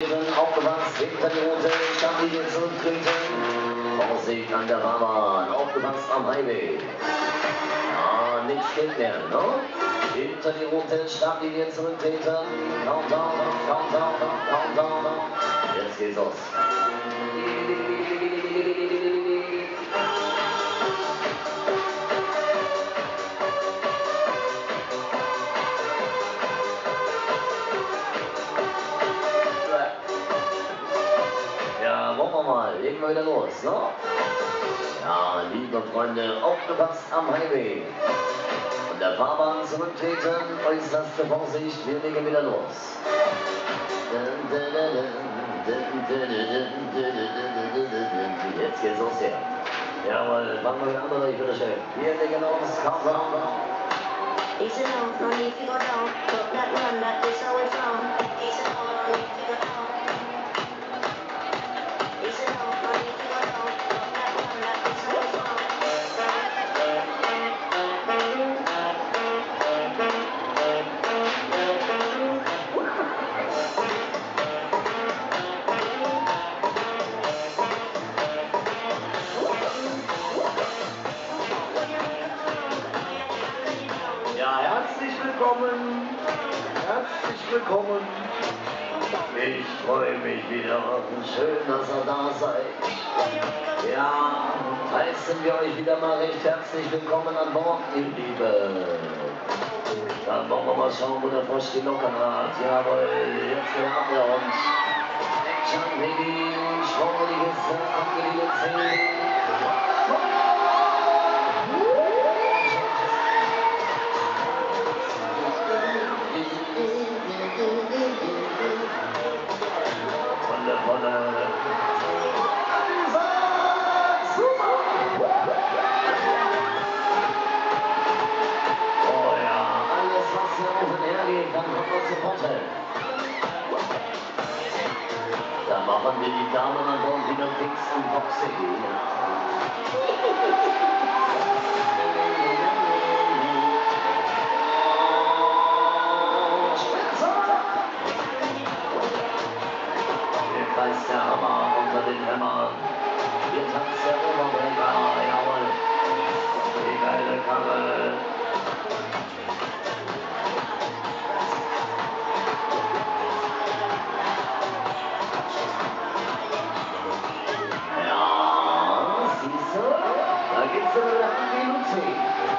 zurücktreten, aufgepasst, hinter die Route, Startlinie zurücktreten. Vorsicht an der Fahrbahn, aufgepasst am Highway. Ja, nichts geht mehr, ne? Hinter die Route, Startlinie zurücktreten. Countdown, Countdown, Countdown. Jetzt geht's los. Ja, wollen wir mal, legen wir wieder los, ne? Ja, liebe Freunde, aufgepasst am Highway. Von der Fahrbahn zurücktreten, äußerste Vorsicht, wir legen wieder los. Jetzt geht's los hier. Jawohl, machen wir wieder andere, bitteschön. Wir legen los, Countdown. Easy on, no need to go down. Talk that run, that is how it's on. Easy on, no need to go down. Easy on, no need to go down. Talk that run, that is how it's on. Ja, herzlich willkommen. Herzlich willkommen. Ich freue mich wieder. Schön, dass ihr da seid. Ja, heißen wir euch wieder mal recht herzlich willkommen an Bord, ihr Lieben. Dann wollen wir mal schauen, wo der Frosch die Locken hat. Jawohl, jetzt gehabt er uns. Action, Baby, schwungeliges, angeliebiges Sehen. Dann kommt man sofort hin. Da machen wir die Damen an Bord wieder fix und foxy. Spitze! Hier kreist der Hammer unter den Hämmern. Hier tanzt der Oberbrecher, jawohl. Die geile Karre. Da geht's wieder an die Luzi.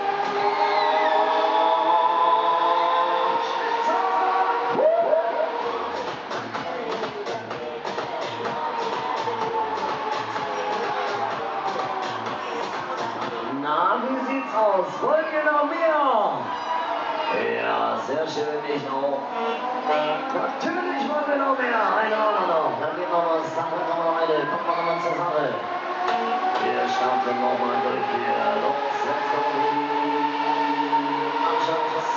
Na, wie sieht's aus? Wollt ihr noch mehr? Ja, sehr schön, ich auch. Natürlich wollen wir noch mehr. Eine auch noch. Dann geht noch was. Dann kommt noch eine. Kommt noch mal zur Sache. Wir starten nochmal durch hier. Los, let's go. Abschluss.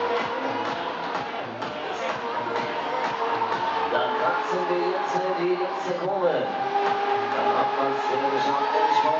Da kratzen wir jetzt die letzte Kurve. Dann hat man es hier geschafft.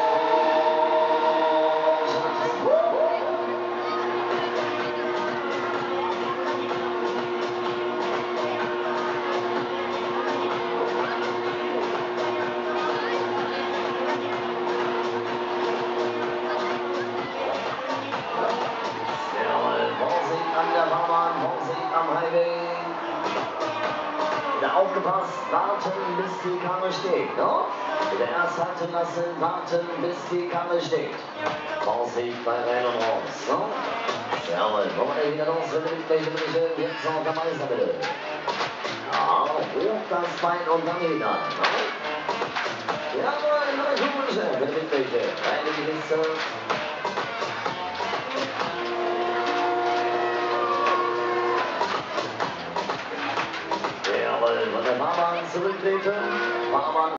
Aufgepasst, warten bis die Karre steht, no? Wieder erst halten lassen, warten bis die Karre steht. Vorsicht bei rein und raus, no? Jawohl, wollen wir wieder los, wenn wir gleich bitte jetzt noch dabei sein, bitte. Ja, hoch das Bein und dann wieder, no? Jawohl, meine Kugelchen, bitte bitte, rein in die Liste. Von der Fahrbahn zurücktreten. Fahrbahn